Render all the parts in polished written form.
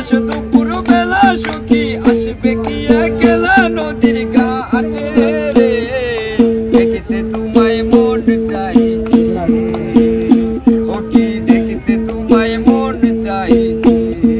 দুপুর বেলা সখী আসবে কি একলা নদীর ঘাটে রে দেখতে তোমায় মন চাইছে ও কি দেখতে তোমায় মন চাইছে।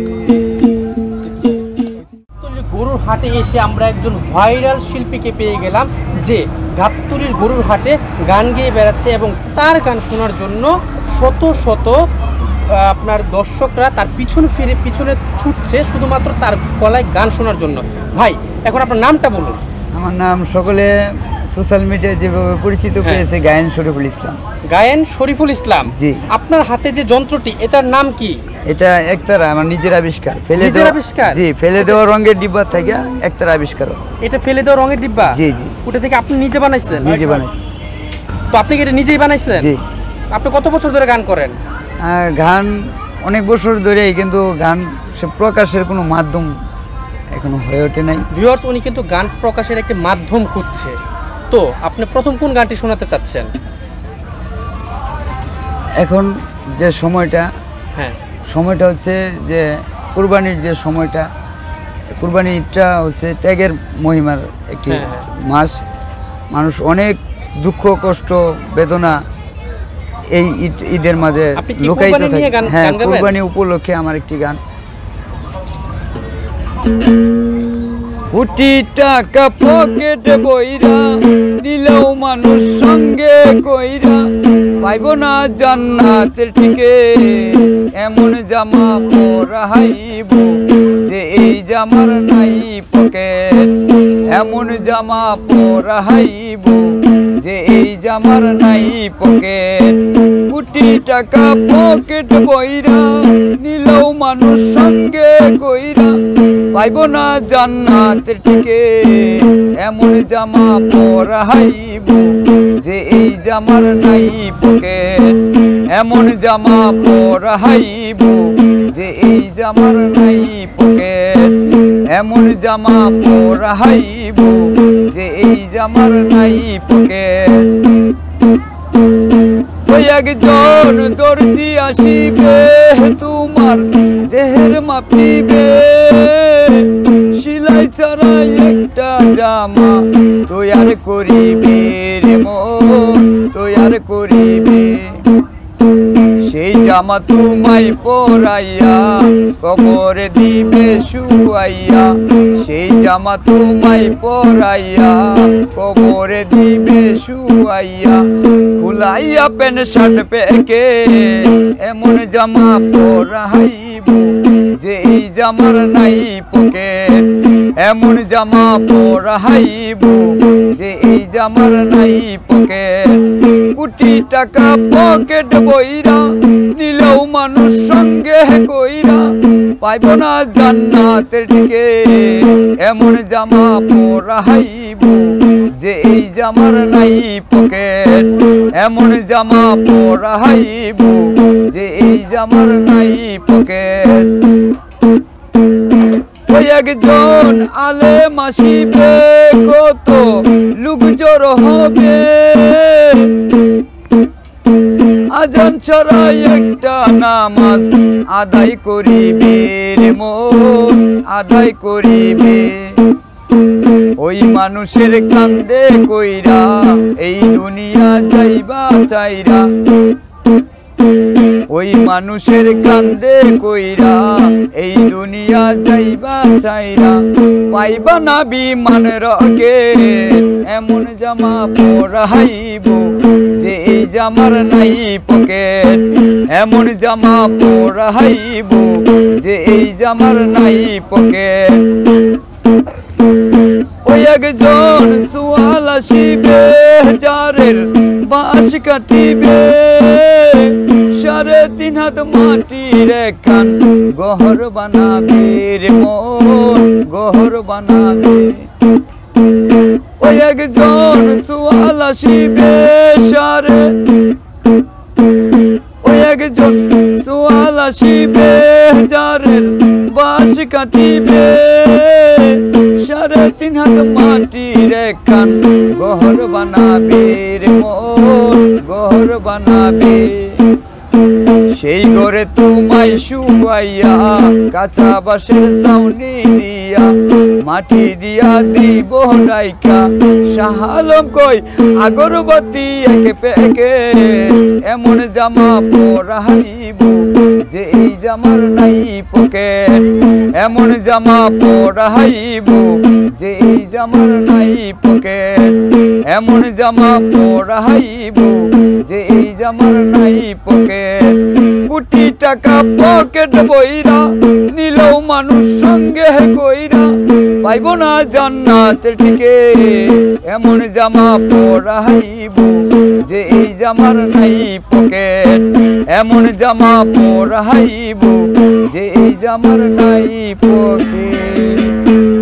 গরুর হাটে এসে আমরা একজন ভাইরাল শিল্পীকে পেয়ে গেলাম যে গাবতলীর গরুর হাটে গান গেয়ে বেড়াচ্ছে এবং তার গান শোনার জন্য শত শত আপনার দর্শকরা তার পিছনে ছুটছে শুধুমাত্র তার গলায় গান শোনার জন্য। ভাই এখন আপনার নামটা বলুন। আমার নাম সকলে সোশ্যাল মিডিয়ায় যেভাবে পরিচিত পেয়েছে গায়েন শরীফুল ইসলাম। গায়েন শরীফুল ইসলাম, জি। আপনার হাতে যে যন্ত্রটি এটার নাম কি? এটা একতারা আমার নিজের আবিষ্কার। জি, ফেলে দেওয়া রঙের ডিব্বা থেকে একতারা আবিষ্কার। এটা ফেলে দেওয়া রঙের ডিব্বা? জি জি। ওটা থেকে আপনি নিজে বানাইছেন? নিজে বানাইছি। তো আপনি কি এটা নিজেই বানাইছেন? জি। আপনি কত বছর ধরে গান করেন? গান অনেক বছর ধরে, কিন্তু গান সে প্রকাশের কোনো মাধ্যম এখনো হয়ে ওঠে নাই। ভিউয়ার্স, উনি কিন্তু গান প্রকাশের একটি মাধ্যম খুঁজছে। তো আপনি প্রথম কোন গানটি শোনাতে চাচ্ছেন? এখন যে সময়টা, সময়টা হচ্ছে যে কুরবানির যে সময়টা, কুরবানিটা হচ্ছে ত্যাগের মহিমার একটি মাস। মানুষ অনেক দুঃখ কষ্ট বেদনা এই ঈদের মাঝে লুকায়িত থাকে। হ্যাঁ, কুরবানি উপলক্ষে আমার একটি গান। কোটি টাকা পকেটে বইরা দিলেও মানুষ সঙ্গে কইরা পাইব না জান্নাতের টিকিট, এমন জামা পরাইব যে এই জামার নাই পকেট, এমন জামা পরাইব যে এই জামার নাই পকেট। কোটি টাকা পকেট বইরা নিলেও মানুষ সঙ্গে কইরা পাইব না জান্নাতের টিকিট, এমন জামা পরাইব যে এই জামার নাই পকেট, এমন জামা পরাইব যে এই জামার নাই পকেট, এমন জামা পরাইব যে এই জামার নাই পকেট। ওই একজন দর্জি আসিবে তোমার দেহের মাপিবে, সিলাই ছাড়াই একটা জামা তৈয়ার করিবে রে মন, তৈয়ার করিবে। সেই জামা তোমায় পরাইয়া কবরে দিবে শুয়াইয়া, সেই জামা তোমায় পরাইয়া কবরে দিবে শুয়াইয়া। খুলাইয়া প্যান্ট শার্ট পেকে এমন জামা পরাইব যে এই জামার নাই পকেট, এমন জামা পরাইব যে এই জামার নাই পকেট। কোটি টাকা পকেট বইরা দিলেও মানুষ সঙ্গে কইরা পাইব না জান্নাতের টিকিট, এমন জামা পরাইব যে এই জামার নাই পকেট, এমন জামা পরাইব যে এই জামার নাই পকেট। ওই একজন আলেম আসিবে কত লোক জড়ো হবে, আজান ছাড়াই একটা নামাজ আদায় করিবে রে মন, আদায় করিবে। ওই মানুষের কান্দে কইরা এই দুনিয়া যাইবা চাইরা, ওই মানুষের কান্দে কইরা এই দুনিয়া যাইবা চাইরা পাইবা না বিমান রকেট, এমন জামা পরাইব যে এই জামার নাই পকেট, এমন জামা পরাইব যে এই জামার নাই পকেট। ওই একজন সুয়াল আসিবে জারের বাঁশ কাটিবে, 3.5 হাত মাটির একখান গহর বানাবে রে মন, গহর বানাবে। ওই একজন সুয়াল আসিবে সারে, ওই একজন সুয়াল আসিবে জারের বাঁশ কাটিবে, 3.5 হাত মাটির একখান গহর বানাবে রে মন, গহর বানাবে। সেই ঘরে তোমায় শুয়াইয়া কাঁচা বাঁশের ছাউনি দিয়া মাটি দিয়া দিব ডাইকা শাহ আলম কই আগরবাতি একে পেকে এমন জামা পরাইব যে এই জামার নাই পকেট এমন জামা পরাইব যে এই জামার নাই পকেট এমন জামা পরাইব যে এই জামার নাই পকেট কোটি টাকা পকেট বইরা নিলেও মানুষ সঙ্গে কইরা পাইব না জান্নাতের টিকিট এমন জামা পরাইব যে এই জামার নাই পকেট এমন জামা পরাইব যে এই জামার নাই পকেট।